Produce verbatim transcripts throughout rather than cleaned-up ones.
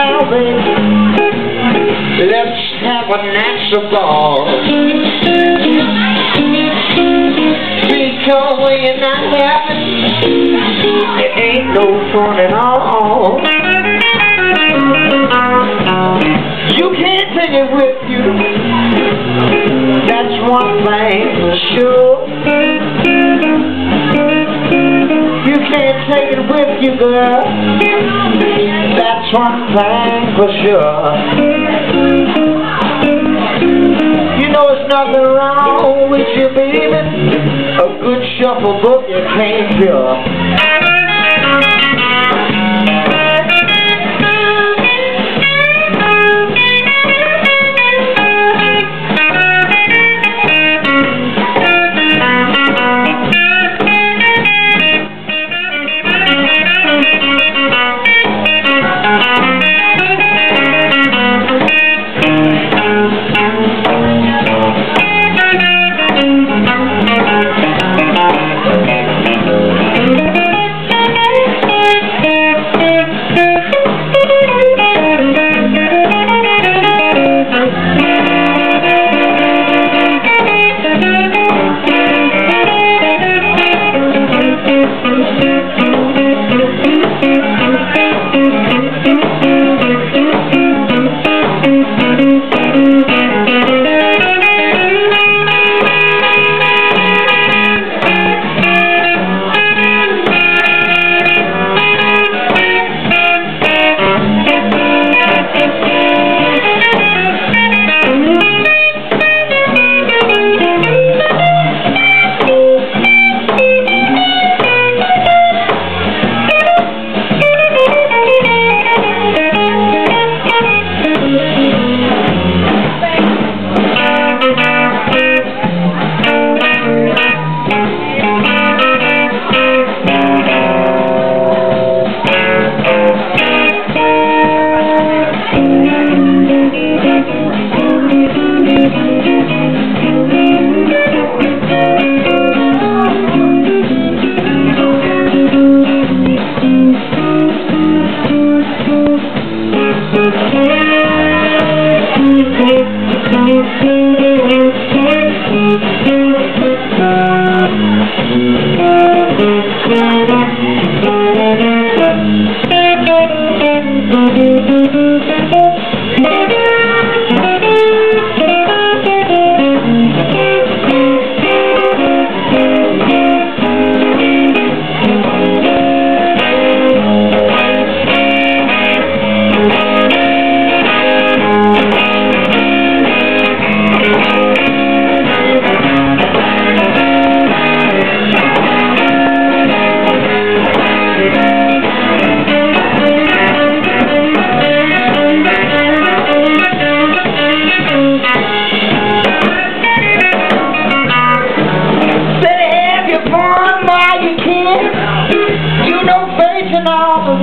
now, baby, let's have a natural ball. Because when you're not happy, it ain't no fun at all. You can't take it with you, that's one thing for sure. You can't take it with you, girl, that's one thing for sure. You know there's nothing wrong with you, baby, a good shuffle book you can't cure. All the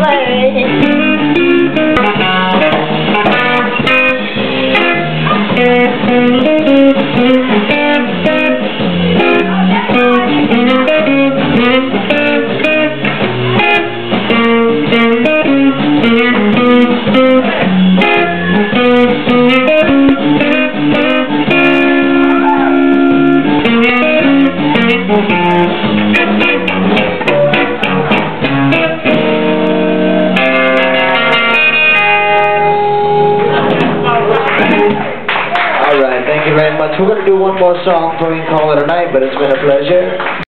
Alright, thank you very much. We're going to do one more song before we can call it a night, but it's been a pleasure.